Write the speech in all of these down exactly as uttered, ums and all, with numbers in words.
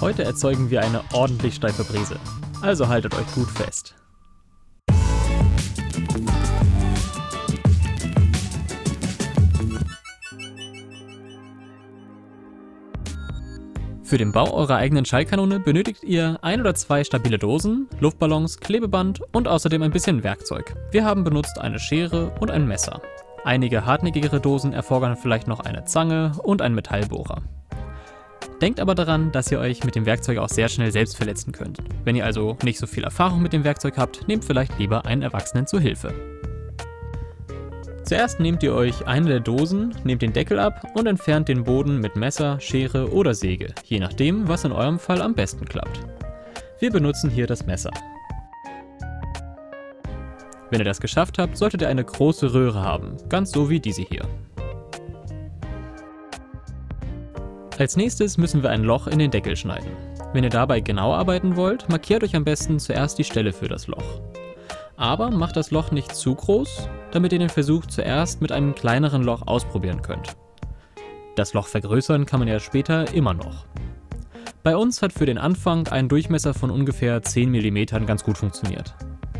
Heute erzeugen wir eine ordentlich steife Brise, also haltet euch gut fest. Für den Bau eurer eigenen Schallkanone benötigt ihr ein oder zwei stabile Dosen, Luftballons, Klebeband und außerdem ein bisschen Werkzeug. Wir haben benutzt eine Schere und ein Messer. Einige hartnäckigere Dosen erfordern vielleicht noch eine Zange und einen Metallbohrer. Denkt aber daran, dass ihr euch mit dem Werkzeug auch sehr schnell selbst verletzen könnt. Wenn ihr also nicht so viel Erfahrung mit dem Werkzeug habt, nehmt vielleicht lieber einen Erwachsenen zur Hilfe. Zuerst nehmt ihr euch eine der Dosen, nehmt den Deckel ab und entfernt den Boden mit Messer, Schere oder Säge, je nachdem, was in eurem Fall am besten klappt. Wir benutzen hier das Messer. Wenn ihr das geschafft habt, solltet ihr eine große Röhre haben, ganz so wie diese hier. Als nächstes müssen wir ein Loch in den Deckel schneiden. Wenn ihr dabei genau arbeiten wollt, markiert euch am besten zuerst die Stelle für das Loch. Aber macht das Loch nicht zu groß, damit ihr den Versuch zuerst mit einem kleineren Loch ausprobieren könnt. Das Loch vergrößern kann man ja später immer noch. Bei uns hat für den Anfang ein Durchmesser von ungefähr zehn Millimeter ganz gut funktioniert.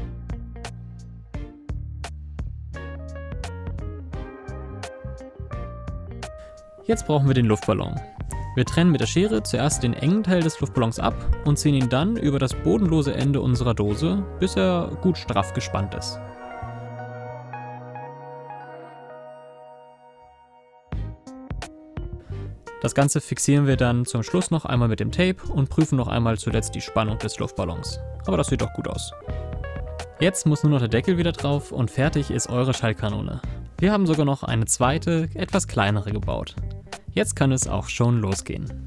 Jetzt brauchen wir den Luftballon. Wir trennen mit der Schere zuerst den engen Teil des Luftballons ab und ziehen ihn dann über das bodenlose Ende unserer Dose, bis er gut straff gespannt ist. Das Ganze fixieren wir dann zum Schluss noch einmal mit dem Tape und prüfen noch einmal zuletzt die Spannung des Luftballons. Aber das sieht doch gut aus. Jetzt muss nur noch der Deckel wieder drauf und fertig ist eure Schallkanone. Wir haben sogar noch eine zweite, etwas kleinere gebaut. Jetzt kann es auch schon losgehen.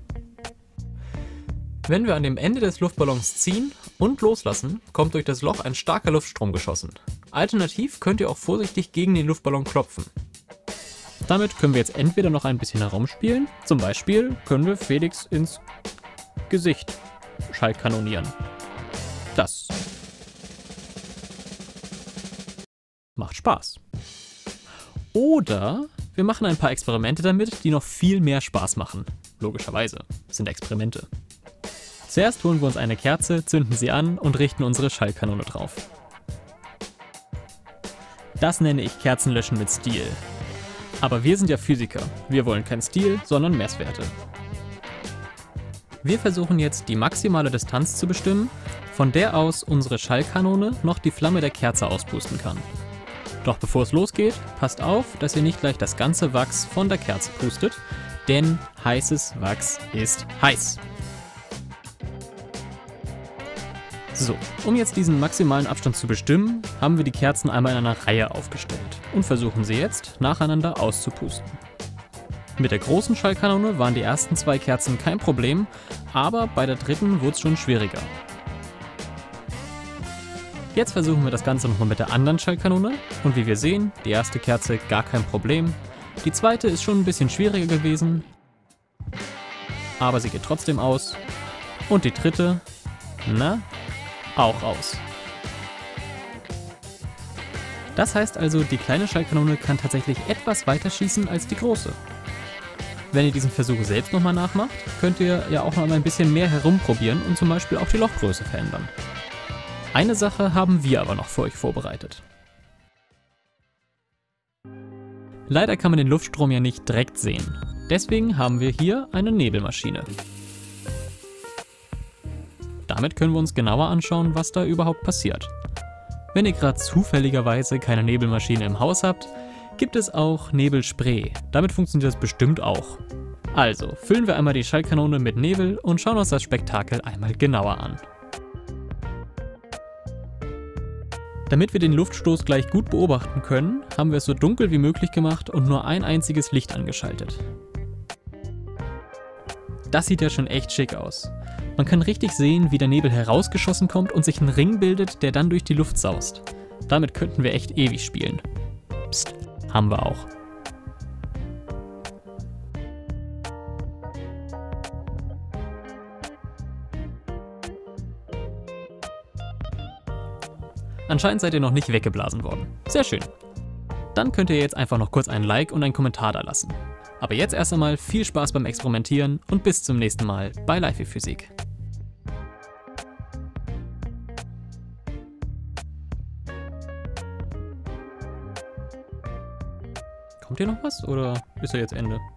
Wenn wir an dem Ende des Luftballons ziehen und loslassen, kommt durch das Loch ein starker Luftstrom geschossen. Alternativ könnt ihr auch vorsichtig gegen den Luftballon klopfen. Damit können wir jetzt entweder noch ein bisschen herumspielen, zum Beispiel können wir Felix ins Gesicht schallkanonieren. Das macht Spaß. Oder wir machen ein paar Experimente damit, die noch viel mehr Spaß machen. Logischerweise, das sind Experimente. Zuerst holen wir uns eine Kerze, zünden sie an und richten unsere Schallkanone drauf. Das nenne ich Kerzenlöschen mit Stil. Aber wir sind ja Physiker. Wir wollen kein Stil, sondern Messwerte. Wir versuchen jetzt die maximale Distanz zu bestimmen, von der aus unsere Schallkanone noch die Flamme der Kerze auspusten kann. Doch bevor es losgeht, passt auf, dass ihr nicht gleich das ganze Wachs von der Kerze pustet, denn heißes Wachs ist heiß. So, um jetzt diesen maximalen Abstand zu bestimmen, haben wir die Kerzen einmal in einer Reihe aufgestellt und versuchen sie jetzt nacheinander auszupusten. Mit der großen Schallkanone waren die ersten zwei Kerzen kein Problem, aber bei der dritten wurde es schon schwieriger. Jetzt versuchen wir das Ganze nochmal mit der anderen Schallkanone und wie wir sehen, die erste Kerze gar kein Problem. Die zweite ist schon ein bisschen schwieriger gewesen, aber sie geht trotzdem aus. Und die dritte, na, auch aus. Das heißt also, die kleine Schallkanone kann tatsächlich etwas weiter schießen als die große. Wenn ihr diesen Versuch selbst nochmal nachmacht, könnt ihr ja auch noch mal ein bisschen mehr herumprobieren und zum Beispiel auch die Lochgröße verändern. Eine Sache haben wir aber noch für euch vorbereitet. Leider kann man den Luftstrom ja nicht direkt sehen. Deswegen haben wir hier eine Nebelmaschine. Damit können wir uns genauer anschauen, was da überhaupt passiert. Wenn ihr gerade zufälligerweise keine Nebelmaschine im Haus habt, gibt es auch Nebelspray. Damit funktioniert das bestimmt auch. Also füllen wir einmal die Schallkanone mit Nebel und schauen uns das Spektakel einmal genauer an. Damit wir den Luftstoß gleich gut beobachten können, haben wir es so dunkel wie möglich gemacht und nur ein einziges Licht angeschaltet. Das sieht ja schon echt schick aus. Man kann richtig sehen, wie der Nebel herausgeschossen kommt und sich ein Ring bildet, der dann durch die Luft saust. Damit könnten wir echt ewig spielen. Psst, haben wir auch. Anscheinend seid ihr noch nicht weggeblasen worden. Sehr schön. Dann könnt ihr jetzt einfach noch kurz ein Like und einen Kommentar da lassen. Aber jetzt erst einmal viel Spaß beim Experimentieren und bis zum nächsten Mal bei LiFi Physik. Kommt hier noch was oder ist ja jetzt Ende?